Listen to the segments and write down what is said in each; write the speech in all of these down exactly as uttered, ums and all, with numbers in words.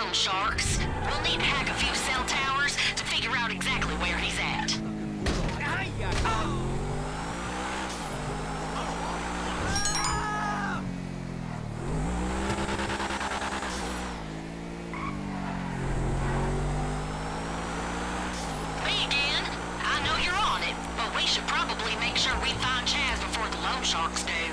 loan sharks. We'll need to hack a few cell towers to figure out exactly where he's at. Me again. I know you're on it, but we should probably make sure we find Chaz before the loan sharks do.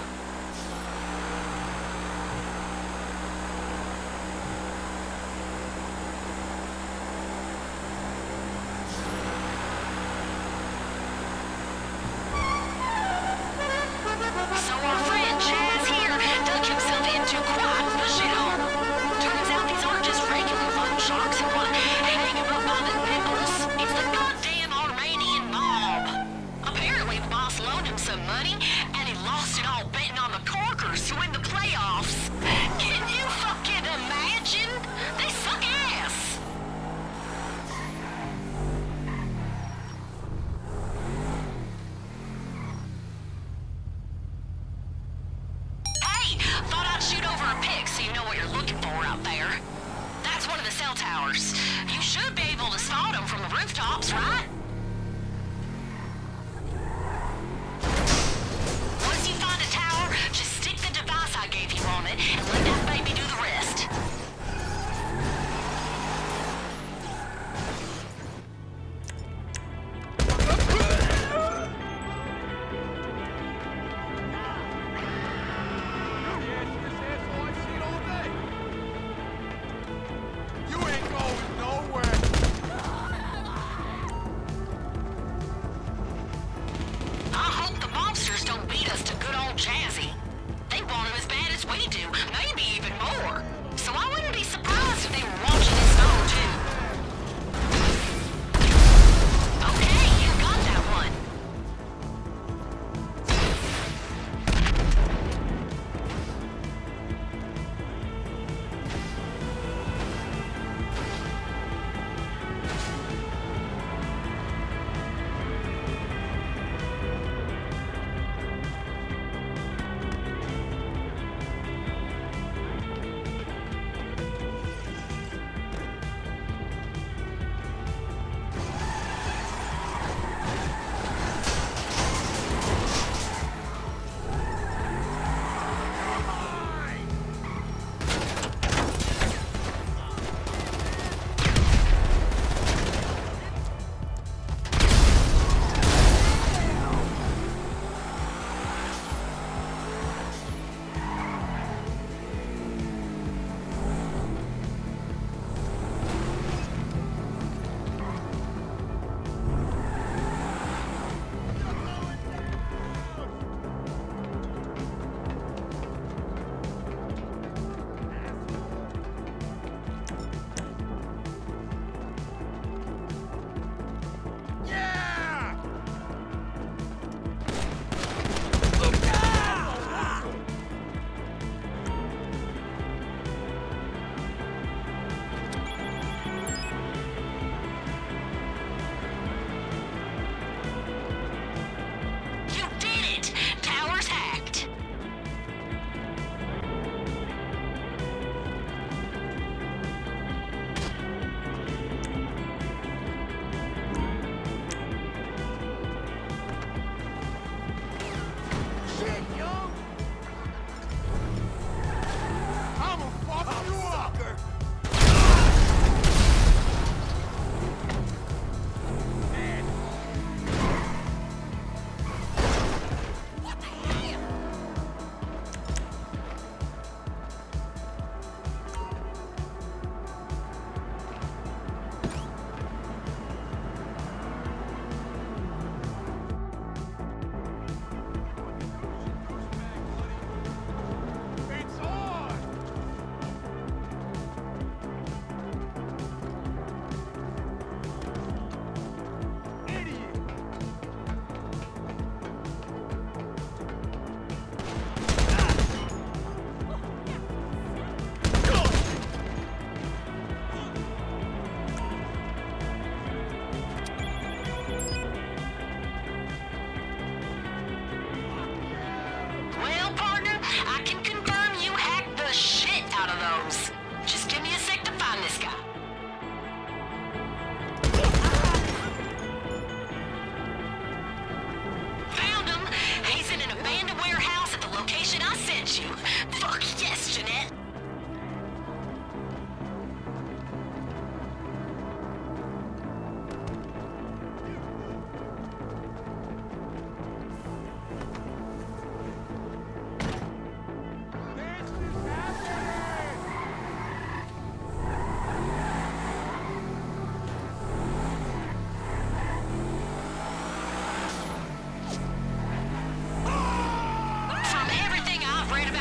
You should be able to spot them from the rooftops, right? Once you find a tower, just stick the device I gave you on it and let that baby do the rest.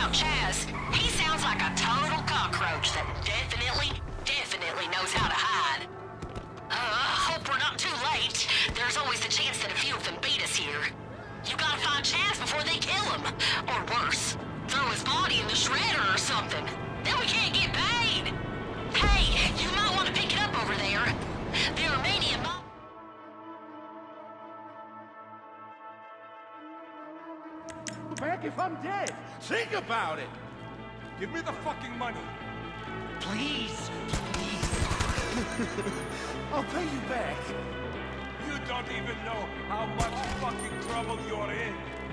about Chaz. He sounds like a total cockroach that definitely, definitely knows how to hide. Uh, hope we're not too late. There's always the chance that a few of them beat us here. You gotta find Chaz before they kill him. Or worse, throw his body in the shredder or something. Then we can't get paid. Hey, you might want to pick it up over there. The Armenian mob... Back if I'm dead. Think about it. Give me the fucking money. Please, please. I'll pay you back. You don't even know how much fucking trouble you're in.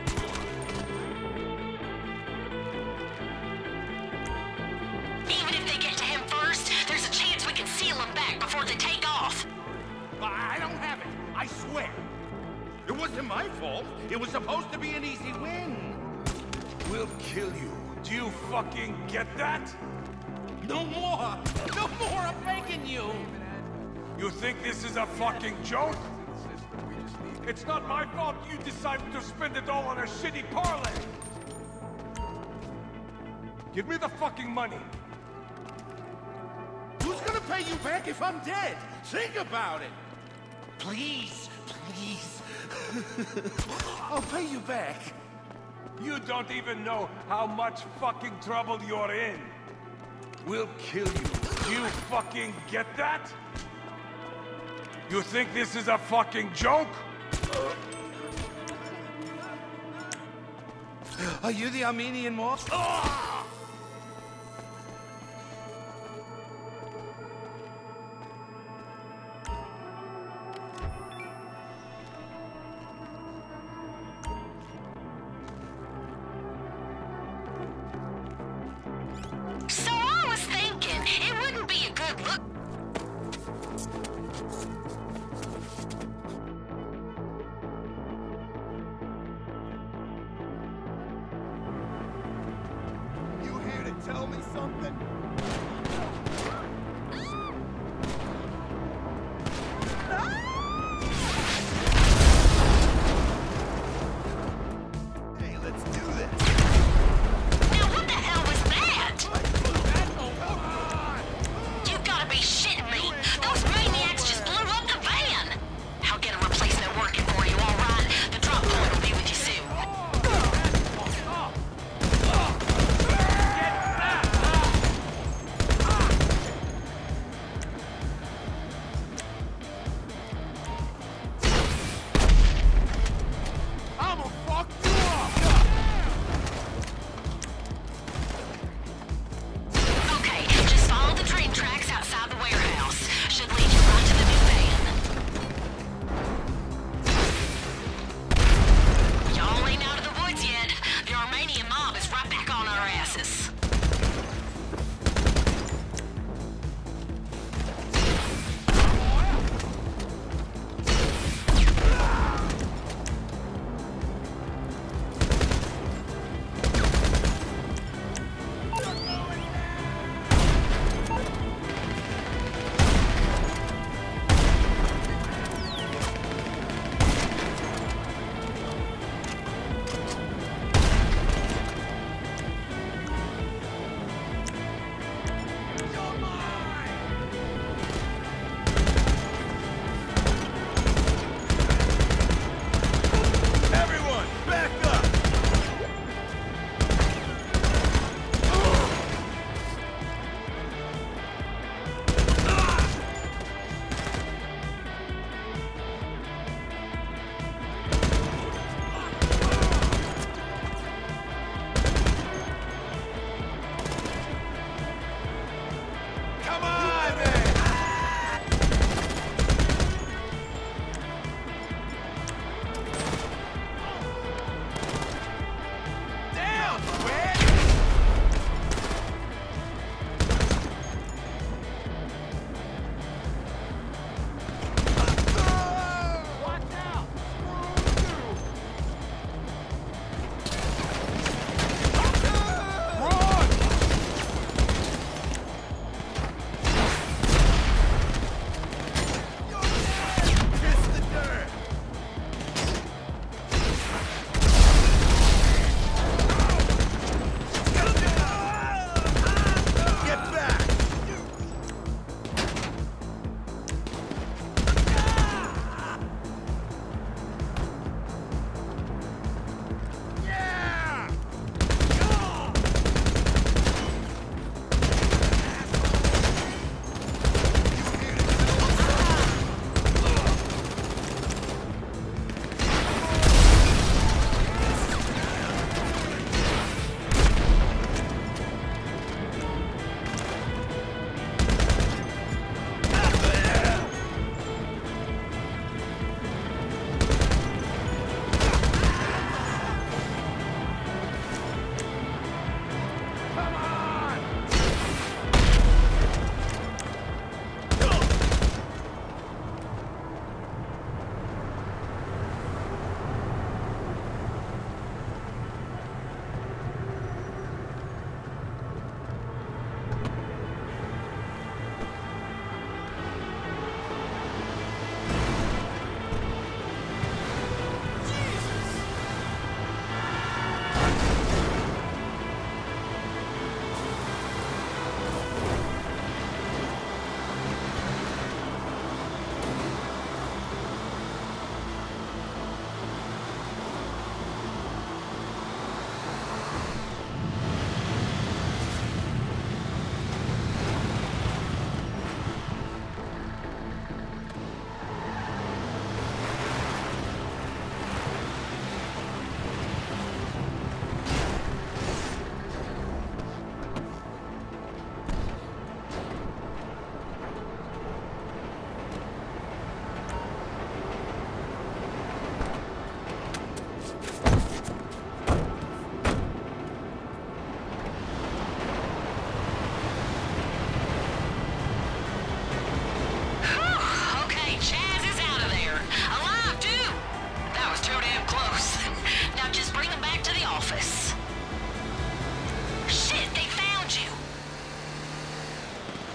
Even if they get to him first, there's a chance we can seal him back before they take off. I don't have it. I swear. It wasn't my fault. It was supposed to be an easy win. We'll kill you. Do you fucking get that? No more. No more. I'm begging you. You think this is a fucking joke? It's not my fault you decided to spend it all on a shitty parlay. Give me the fucking money. Who's gonna pay you back if I'm dead? Think about it. Please, please. I'll pay you back. You don't even know how much fucking trouble you're in. We'll kill you. Do you fucking get that? You think this is a fucking joke? Are you the Armenian mob? Oh! So I was thinking, it wouldn't be a good look. You here to tell me something? Hey, let's do this. Now what the hell was that? You gotta be shitting me. Those maniacs just blew up the van. I'll get a replacement working for you, all right? The drop point will be with you soon.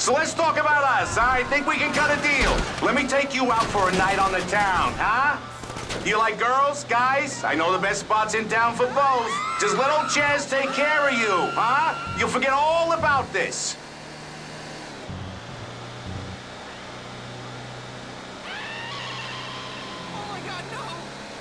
So let's talk about us. I think we can cut a deal. Let me take you out for a night on the town, huh? You like girls, guys? I know the best spots in town for both. Just let old Chaz take care of you, huh? You'll forget all about this. Oh my God, no!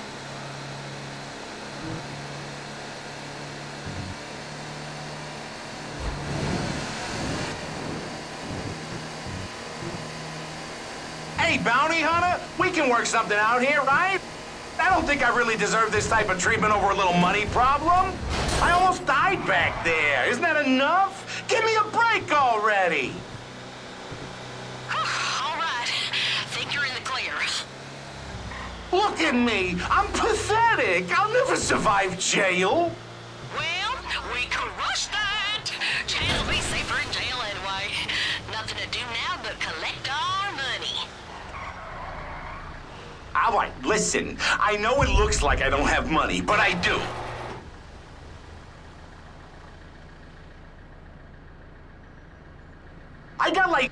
Hey, bounty hunter, we can work something out here, right? I don't think I really deserve this type of treatment over a little money problem. I almost died back there. Isn't that enough? Give me a break already. All right. Think you're in the clear. Look at me. I'm pathetic. I'll never survive jail. Well, we crushed that. Chaz will be safer in jail anyway. Nothing to do now but collect our money. All right, listen. I know it looks like I don't have money, but I do. I got like...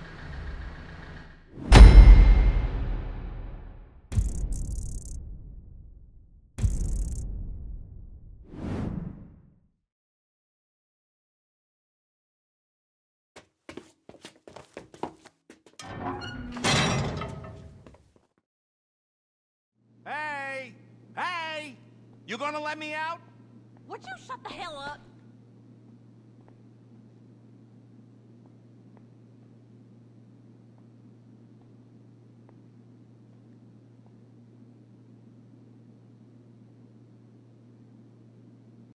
Hey! Hey! You gonna let me out? Would you shut the hell up?